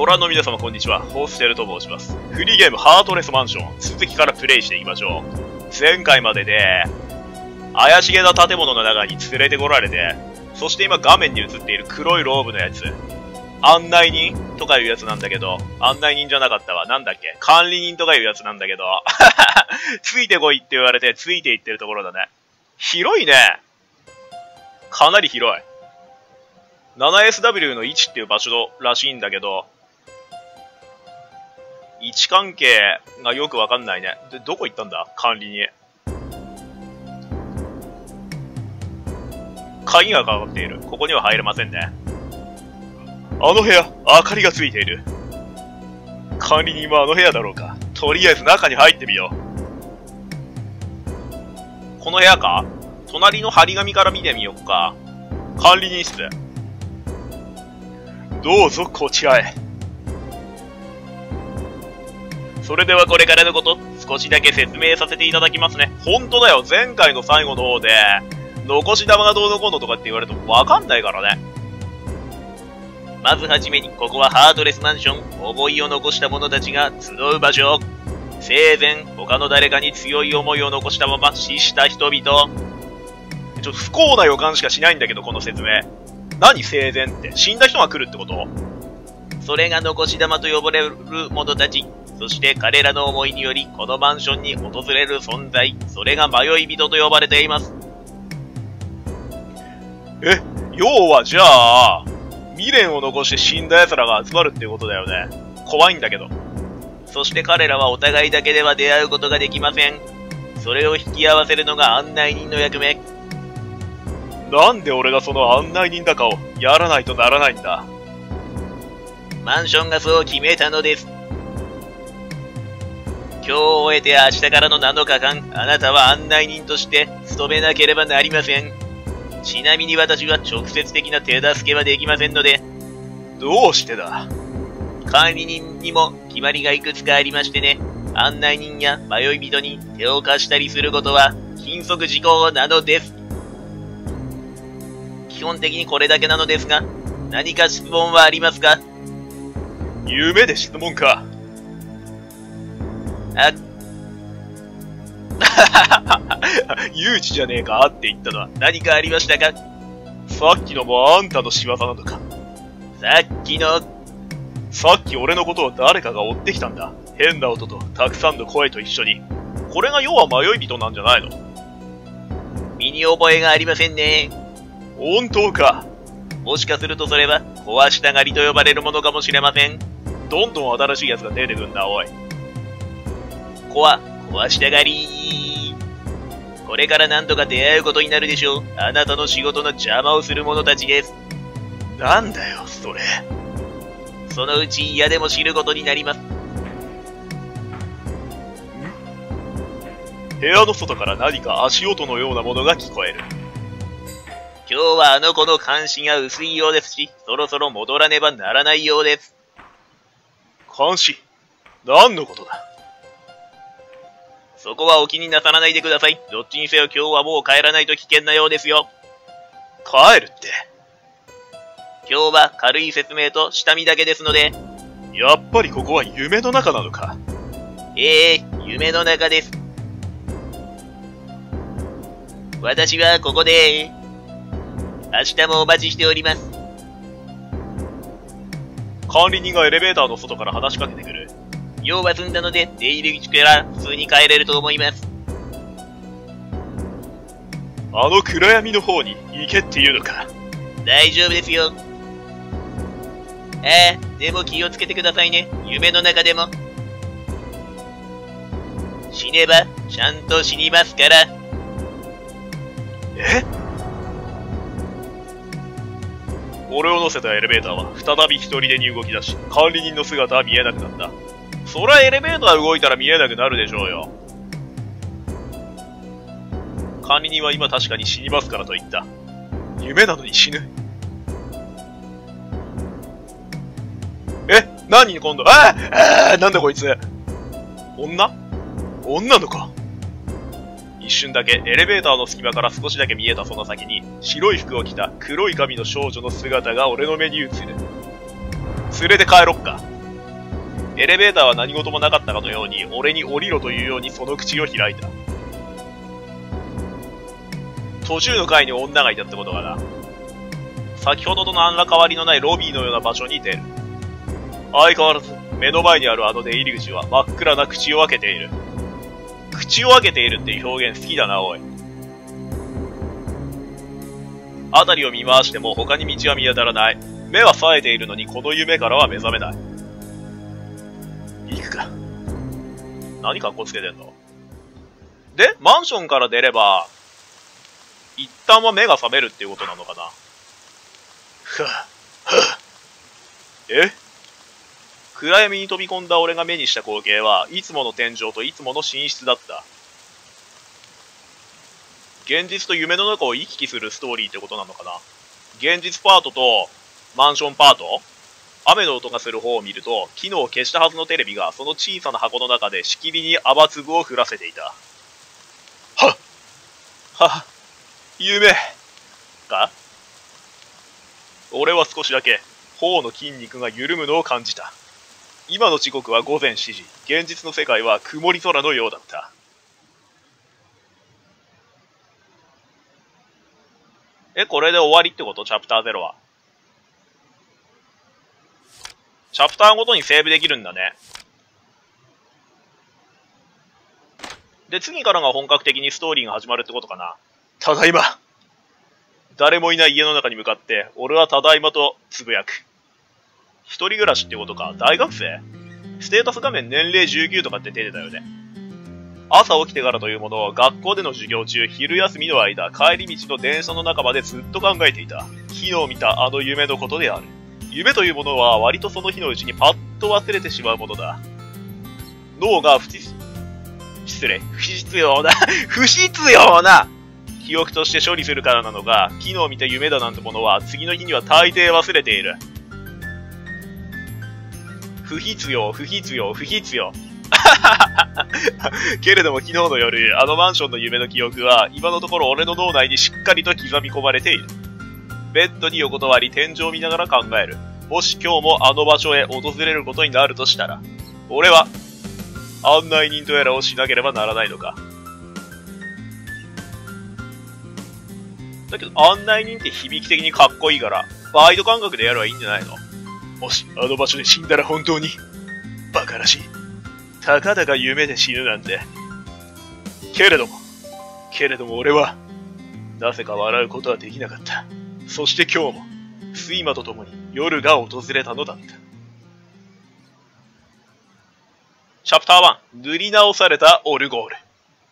ご覧の皆様こんにちは、ホーステルと申します。フリーゲームハートレスマンション、続きからプレイしていきましょう。前回までで、怪しげな建物の中に連れてこられて、そして今画面に映っている黒いローブのやつ、案内人とかいうやつなんだけど、案内人じゃなかったわ。なんだっけ、管理人とかいうやつなんだけど、ついてこいって言われてついていってるところだね。広いね。かなり広い。7SW の1っていう場所らしいんだけど、位置関係がよくわかんないね。で、どこ行ったんだ管理に。鍵がかかっている。ここには入れませんね。あの部屋、明かりがついている。管理人はあの部屋だろうか。とりあえず中に入ってみよう。この部屋か？隣の張り紙から見てみようか。管理人室。どうぞこちらへ。それではこれからのこと、少しだけ説明させていただきますね。ほんとだよ、前回の最後の方で、残し玉がどうのこうのとかって言われるとわかんないからね。まずはじめに、ここはハートレスマンション、思いを残した者たちが集う場所。生前、他の誰かに強い思いを残したまま死した人々。ちょっと不幸な予感しかしないんだけど、この説明。何生前って、死んだ人が来るってこと？それが残し玉と呼ばれる者たち。そして彼らの思いにより、このマンションに訪れる存在。それが迷い人と呼ばれています。要はじゃあ、未練を残して死んだ奴らが集まるっていうことだよね。怖いんだけど。そして彼らはお互いだけでは出会うことができません。それを引き合わせるのが案内人の役目。なんで俺がその案内人だかをやらないとならないんだ。マンションがそう決めたのです。今日を終えて明日からの7日間、あなたは案内人として務めなければなりません。ちなみに私は直接的な手助けはできませんので。どうしてだ？管理人にも決まりがいくつかありましてね。案内人や迷い人に手を貸したりすることは禁則事項なのです。基本的にこれだけなのですが、何か質問はありますか？夢で質問か。誘致じゃねえかって言ったのは何かありましたか？さっきのもあんたの仕業なのか？さっき俺のことを誰かが追ってきたんだ。変な音とたくさんの声と一緒に。これが要は迷い人なんじゃないの？身に覚えがありませんね。本当か？もしかするとそれは壊したがりと呼ばれるものかもしれません。どんどん新しいやつが出てくんだ、おい。壊したがり。これから何度か出会うことになるでしょう。あなたの仕事の邪魔をする者たちです。なんだよ、それ。そのうち嫌でも知ることになります。部屋の外から何か足音のようなものが聞こえる。今日はあの子の監視が薄いようですし、そろそろ戻らねばならないようです。監視？何のことだ？そこはお気になさらないでください。どっちにせよ今日はもう帰らないと危険なようですよ。帰るって。今日は軽い説明と下見だけですので。やっぱりここは夢の中なのか？夢の中です。私はここで、明日もお待ちしております。管理人がエレベーターの外から話しかけてくる。用は済んだので、出入り口から普通に帰れると思います。あの暗闇の方に行けっていうのか？大丈夫ですよ。でも気をつけてくださいね。夢の中でも。死ねば、ちゃんと死にますから。俺を乗せたエレベーターは再び一人でに動き出し、管理人の姿は見えなくなった。そりゃエレベーター動いたら見えなくなるでしょうよ。管理人は今確かに死にますからと言った。夢なのに死ぬ。何今度？なんだこいつ。女の子。一瞬だけエレベーターの隙間から少しだけ見えたその先に、白い服を着た黒い髪の少女の姿が俺の目に映る。連れて帰ろっか。 エレベーターは何事もなかったかのように、俺に降りろというようにその口を開いた。途中の階に女がいたってことかな。先ほどと何ら変わりのないロビーのような場所に出る。相変わらず、目の前にあるあの出入り口は真っ暗な口を開けている。口を開けているっていう表現好きだな、おい。辺りを見回しても他に道は見当たらない。目は冴えているのにこの夢からは目覚めない。行くか。何かっこつけてんの？で、マンションから出れば、一旦は目が覚めるっていうことなのかな。ふぁ、ふぁ。え？暗闇に飛び込んだ俺が目にした光景はいつもの天井といつもの寝室だった。現実と夢の中を行き来するストーリーってことなのかな。現実パートとマンションパート、雨の音がする方を見ると、昨日消したはずのテレビがその小さな箱の中でしきりに雨粒を降らせていた。はっはっ、夢か？俺は少しだけ頬の筋肉が緩むのを感じた。今の時刻は午前7時。現実の世界は曇り空のようだった。これで終わりってこと？チャプター0は。チャプターごとにセーブできるんだね。で、次からが本格的にストーリーが始まるってことかな。ただいま。誰もいない家の中に向かって、俺はただいまとつぶやく。一人暮らしってことか。大学生？ステータス画面年齢19とかって出てたよね。朝起きてからというものを学校での授業中、昼休みの間、帰り道の電車の中までずっと考えていた。昨日見たあの夢のことである。夢というものは割とその日のうちにパッと忘れてしまうものだ。脳が不必要な記憶として処理するからなのか、昨日見た夢だなんてものは次の日には大抵忘れている。不必要。けれども昨日の夜、あのマンションの夢の記憶は今のところ俺の脳内にしっかりと刻み込まれている。ベッドに横たわり天井を見ながら考える。もし今日もあの場所へ訪れることになるとしたら、俺は案内人とやらをしなければならないのか。だけど案内人って響き的にかっこいいから、バイト感覚でやればいいんじゃないの？もしあの場所で死んだら本当にバカらしい。たかだか夢で死ぬなんて。けれども俺はなぜか笑うことはできなかった。そして今日も睡魔とともに夜が訪れたのだった。チャプター1、塗り直されたオルゴール。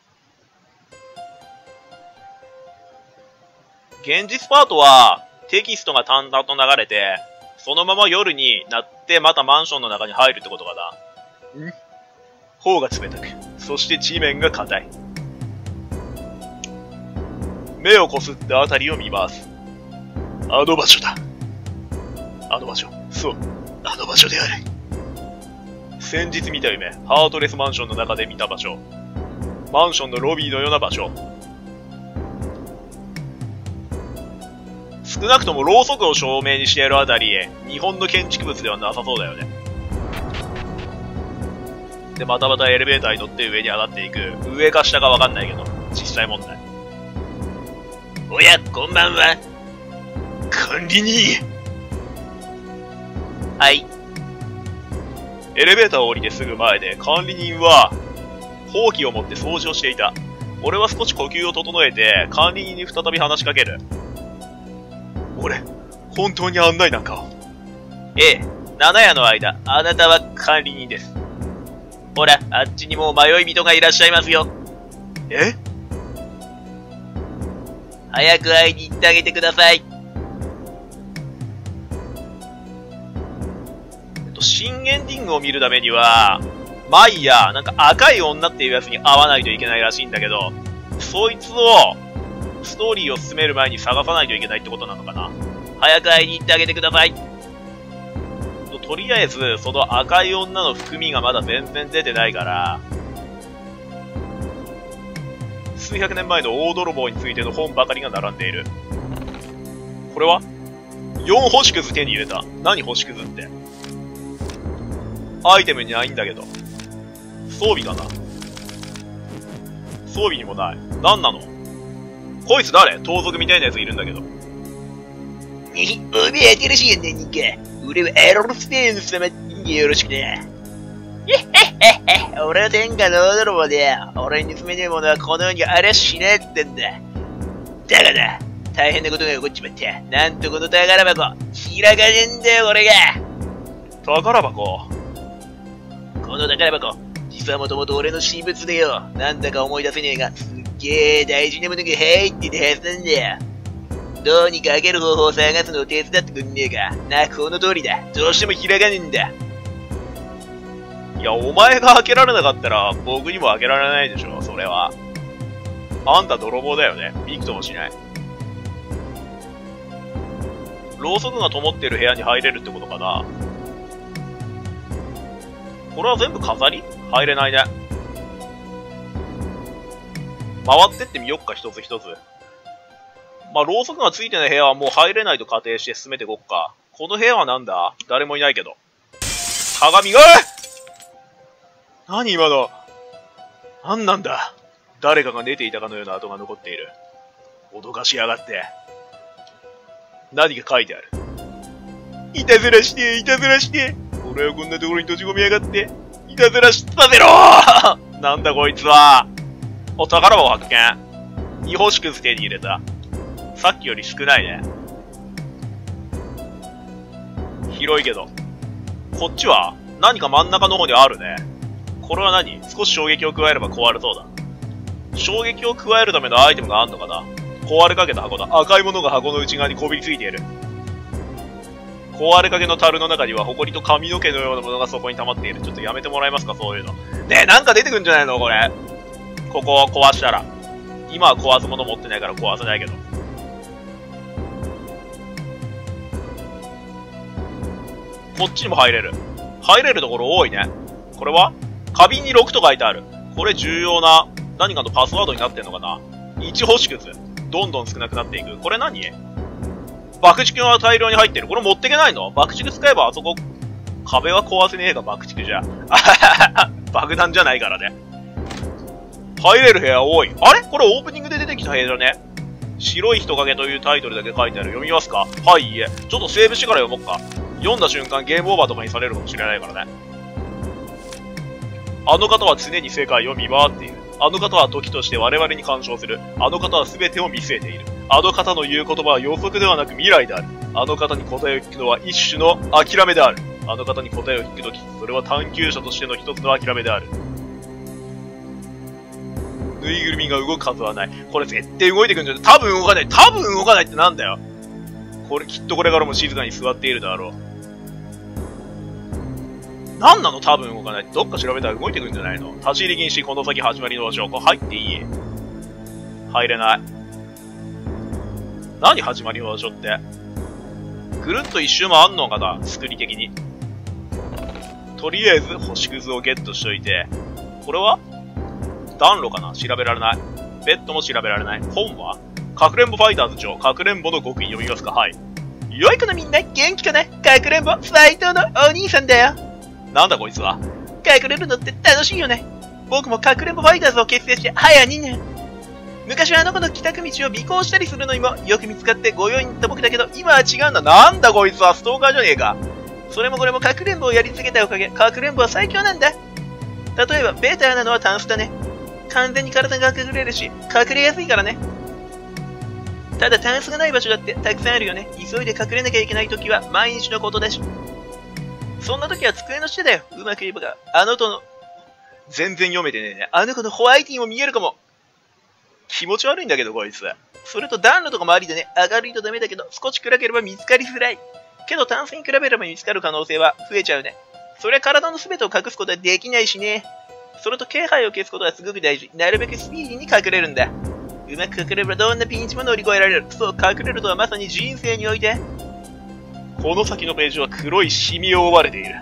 現実パートはテキストが淡々と流れて、そのまま夜になってまたマンションの中に入るってことかな。頬が冷たく、そして地面が硬い。目をこすってあたりを見回す。あの場所だ。あの場所。そう、あの場所である。先日見た夢、ハートレスマンションの中で見た場所。マンションのロビーのような場所。少なくともろうそくを照明にしているあたり、日本の建築物ではなさそうだよね。で、またまたエレベーターに乗って上に上がっていく。上か下かわかんないけど、実際問題。おや、こんばんは。管理人。はい。エレベーターを降りてすぐ前で、管理人は、ほうきを持って掃除をしていた。俺は少し呼吸を整えて、管理人に再び話しかける。俺、本当に案内なんかを。ええ、7夜の間、あなたは管理人です。ほら、あっちにも迷い人がいらっしゃいますよ。え？早く会いに行ってあげてください。新エンディングを見るためには、毎夜、なんか赤い女っていうやつに会わないといけないらしいんだけど、そいつを、ストーリーを進める前に探さないといけないってことなのかな。早く会いに行ってあげてください。とりあえず、その赤い女の含みがまだ全然出てないから、数百年前の大泥棒についての本ばかりが並んでいる。これは ?4 星屑手に入れた。何星屑って。 アイテムにないんだけど。装備かな？装備にもない。なんなの？こいつ誰？盗賊みたいなやついるんだけど。 おめえ新しいやんね、人間。俺はエロルスペーン様によろしくね。俺は天下の泥棒で、俺に盗めねえものはこの世にありゃしねえってんだ。だがな、大変なことが起こっちまった。なんとこの宝箱、開かねえんだよ、これが。 宝箱？ この宝箱、実はもともと俺の私物でよ。なんだか思い出せねえが、すっげえ大事なものが入っててはずなんだよ。どうにか開ける方法を探すのを手伝ってくんねえか。な、この通りだ。どうしても開かねえんだ。 いや、お前が開けられなかったら、僕にも開けられないでしょ、それは。あんた泥棒だよね。びくともしない。ろうそくが灯ってる部屋に入れるってことかな。これは全部飾り？入れないね。回ってってみよっか、一つ一つ。まあ、ろうそくがついてない部屋はもう入れないと仮定して進めていこっか。この部屋はなんだ？誰もいないけど。鏡が！何今の？何なんだ？誰かが寝ていたかのような跡が残っている。脅かしやがって。何か書いてある。いたずらして、いたずらして。俺はこんなところに閉じ込めやがって。いたずらさせろーなんだこいつは。お、宝箱発見。違法縮図手に入れた。さっきより少ないね。広いけど。こっちは何か真ん中の方にあるね。これは何？少し衝撃を加えれば壊れそうだ。衝撃を加えるためのアイテムがあんのかな？壊れかけた箱だ。赤いものが箱の内側にこびりついている。壊れかけの樽の中には埃と髪の毛のようなものがそこに溜まっている。ちょっとやめてもらえますか、そういうの。ねえ、なんか出てくんじゃないのこれ。ここを壊したら。今は壊すもの持ってないから壊せないけど。こっちにも入れる。入れるところ多いね。これは花瓶に6と書いてある。これ重要な何かのパスワードになってんのかな？ 1 星屑。どんどん少なくなっていく。これ何？爆竹が大量に入ってる。これ持ってけないの？爆竹使えばあそこ、壁は壊せねえが爆竹じゃ。爆弾じゃないからね。入れる部屋多い。あれ？これオープニングで出てきた部屋だね。白い人影というタイトルだけ書いてある。読みますか？はい、いいえ。ちょっとセーブしてから読もうか。読んだ瞬間ゲームオーバーとかにされるかもしれないからね。あの方は常に世界を見回っている。あの方は時として我々に干渉する。あの方は全てを見据えている。あの方の言う言葉は予測ではなく未来である。あの方に答えを聞くのは一種の諦めである。あの方に答えを聞くとき、それは探求者としての一つの諦めである。ぬいぐるみが動くはずはない。これ絶対動いてくんじゃない？多分動かない。多分動かないってなんだよ。これきっとこれからも静かに座っているだろう。なんなの？多分動かない。どっか調べたら動いてくるんじゃないの？立ち入り禁止、この先始まりの場所。これ入っていい？入れない。何始まりの場所って。ぐるっと一周もあんのかな？作り的に。とりあえず星屑をゲットしといて。これは暖炉かな？調べられない。ベッドも調べられない。本はかくれんぼファイターズ長、かくれんぼの極意読みますか？はい。良い子のみんな元気かな？かくれんぼ斎藤のお兄さんだよ。なんだこいつは。隠れるのって楽しいよね。僕もかくれんぼファイターズを結成して早2年。昔はあの子の帰宅道を尾行したりするのにもよく見つかって御用に行った僕だけど、今は違うんだ。なんだこいつは、ストーカーじゃねえか。それもこれもかくれんぼをやり続けたおかげ。かくれんぼは最強なんだ。例えばベーターなのはタンスだね。完全に体が隠れるし、隠れやすいからね。ただタンスがない場所だってたくさんあるよね。急いで隠れなきゃいけない時は毎日のことだし。そんな時は机の下だよ。うまく言えばが、あの子の、全然読めてねえね。あの子のホワイティーも見えるかも。気持ち悪いんだけど、こいつ。それと暖炉とかもありでね、明るいとダメだけど、少し暗ければ見つかりづらい。けどタンスに比べれば見つかる可能性は増えちゃうね。そりゃ体の全てを隠すことはできないしね。それと気配を消すことはすごく大事。なるべくスピーディーに隠れるんだ。うまく隠れればどんなピンチも乗り越えられる。そう、隠れるとはまさに人生において。この先のページは黒いシミを覆われている。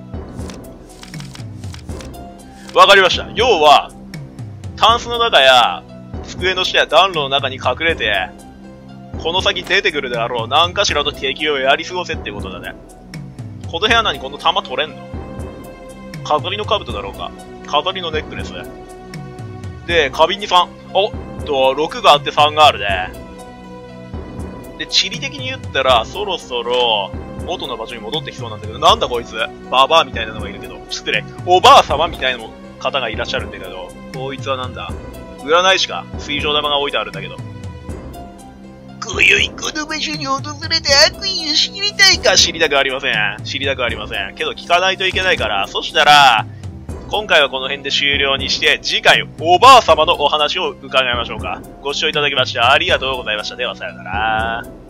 わかりました。要は、タンスの中や、机の下や暖炉の中に隠れて、この先出てくるであろう何かしらと敵をやり過ごせってことだね。この部屋何この弾取れんの？ 飾りの兜だろうか。飾りのネックレス。で、花瓶に3。6があって3があるね。で、地理的に言ったら、そろそろ、元の場所に戻ってきそうなんだけど、なんだこいつババアみたいなのがいるけど、失礼。おばあ様みたいな方がいらっしゃるんだけど、こいつはなんだ占い師か。水晶玉が置いてあるんだけど。 今宵この場所に訪れた悪意を知りたいか。 知りたくありません。知りたくありません。けど聞かないといけないから、そしたら、今回はこの辺で終了にして、次回、おばあ様のお話を伺いましょうか。ご視聴いただきましてありがとうございました。では、さよなら。